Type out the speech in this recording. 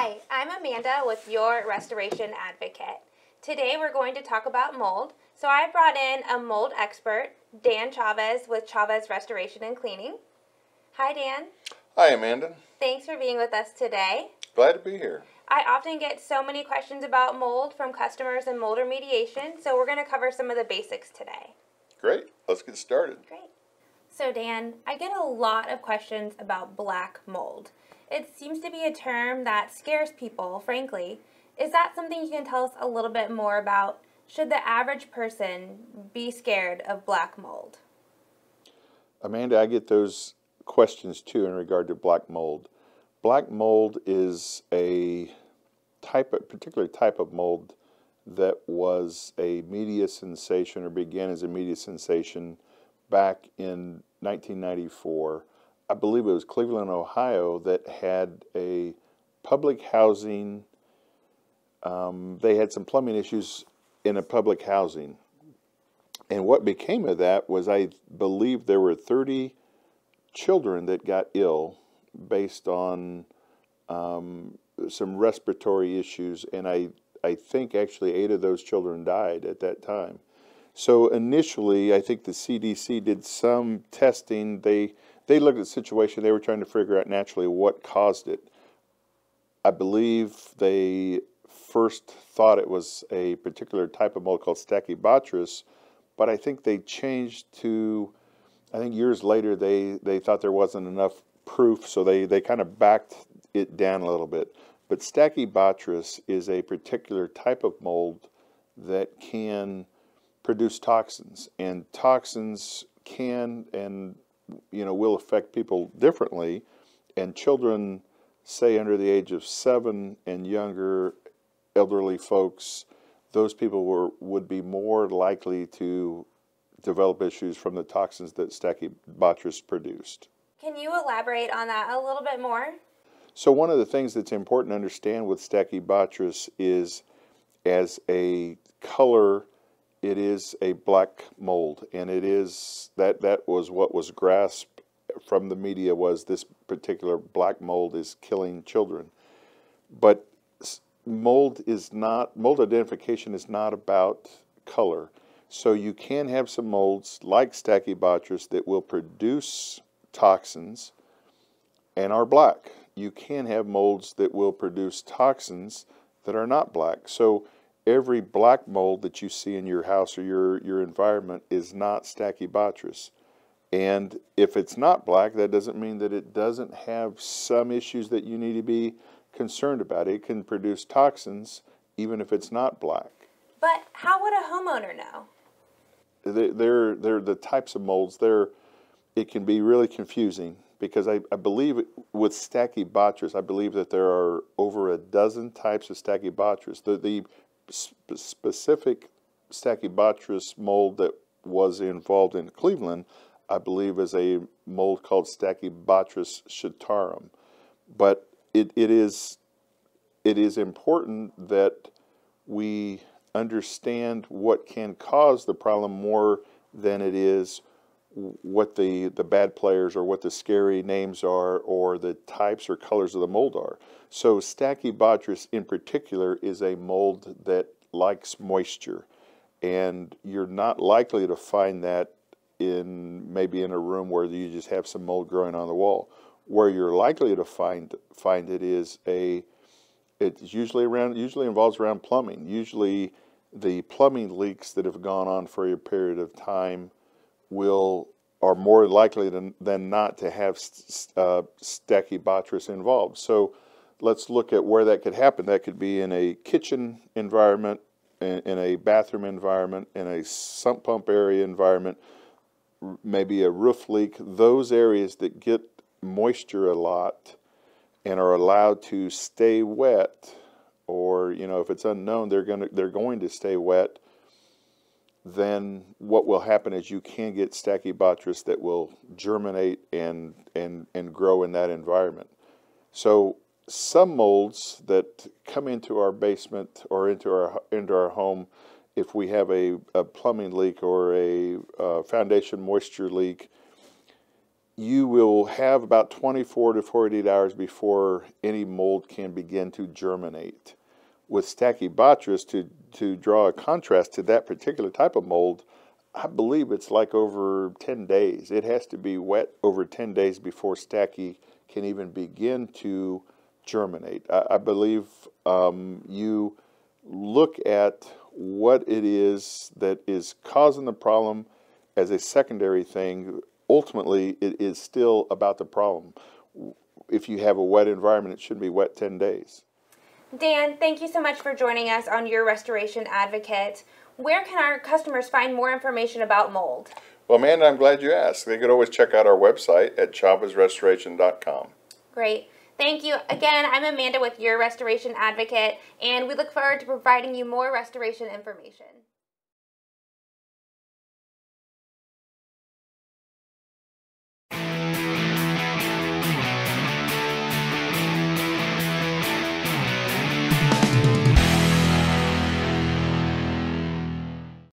Hi, I'm Amanda with your Restoration Advocate. Today we're going to talk about mold. So I brought in a mold expert, Dan Chavez with Chavez Restoration and Cleaning. Hi, Dan. Hi, Amanda. Thanks for being with us today. Glad to be here. I often get so many questions about mold from customers and mold remediation, so we're going to cover some of the basics today. Great. Let's get started. Great. So Dan, I get a lot of questions about black mold. It seems to be a term that scares people, frankly. Is that something you can tell us a little bit more about? Should the average person be scared of black mold? Amanda, I get those questions too in regard to black mold. Black mold is a particular type of mold that was a media sensation, or began as a media sensation back in 1994. I believe it was Cleveland, Ohio, that had a public housing. They had some plumbing issues in a public housing. And what became of that was, I believe there were 30 children that got ill based on some respiratory issues. And I think actually 8 of those children died at that time. So initially, I think the CDC did some testing. They looked at the situation. They were trying to figure out naturally what caused it. I believe they first thought it was a particular type of mold called Stachybotrys, but I think they changed to, I think years later, they thought there wasn't enough proof, so they kind of backed it down a little bit. But Stachybotrys is a particular type of mold that can produce toxins, and toxins can and will affect people differently. And children, say under the age of 7 and younger, elderly folks, those people would be more likely to develop issues from the toxins that Stachybotrys produced. Can you elaborate on that a little bit more? So one of the things that's important to understand with Stachybotrys is, as a color, it is a black mold, and it is that was what was grasped from the media, was this particular black mold is killing children. But mold identification is not about color. So you can have some molds like Stachybotrys that will produce toxins and are black. You can have molds that will produce toxins that are not black. So every black mold that you see in your house or your environment is not Stachybotrys. And if it's not black, that doesn't mean that it doesn't have some issues that you need to be concerned about. It can produce toxins even if it's not black. But how would a homeowner know? They're the types of molds. It can be really confusing, because I believe with Stachybotrys, I believe that there are over a dozen types of Stachybotrys. The specific Stachybotrys mold that was involved in Cleveland, I believe, is a mold called Stachybotrys Chartarum. But it is important that we understand what can cause the problem more than it is what the bad players or what the scary names are or the types or colors of the mold are. So Stachybotrys in particular is a mold that likes moisture, and you're not likely to find that maybe in a room where you just have some mold growing on the wall. Where you're likely to find it is it usually involves around plumbing. Usually the plumbing leaks that have gone on for a period of time are more likely than not to have Stachybotrys involved. So let's look at where that could happen. That could be in a kitchen environment, in a bathroom environment, in a sump pump area environment, maybe a roof leak. Those areas that get moisture a lot and are allowed to stay wet, or if it's unknown they're going to stay wet, then what will happen is you can get Stachybotrys that will germinate and grow in that environment. So some molds that come into our basement or into our home, if we have a plumbing leak or a foundation moisture leak, you will have about 24 to 48 hours before any mold can begin to germinate. With Stachybotrys, to draw a contrast to that particular type of mold, I believe it's like over 10 days. It has to be wet over 10 days before Stachy can even begin to germinate. I believe you look at what it is that is causing the problem as a secondary thing. Ultimately, it is still about the problem. If you have a wet environment, it shouldn't be wet 10 days. Dan, thank you so much for joining us on Your Restoration Advocate. Where can our customers find more information about mold? Well, Amanda, I'm glad you asked. They could always check out our website at chavezrestoration.com. Great. Thank you. Again, I'm Amanda with Your Restoration Advocate, and we look forward to providing you more restoration information.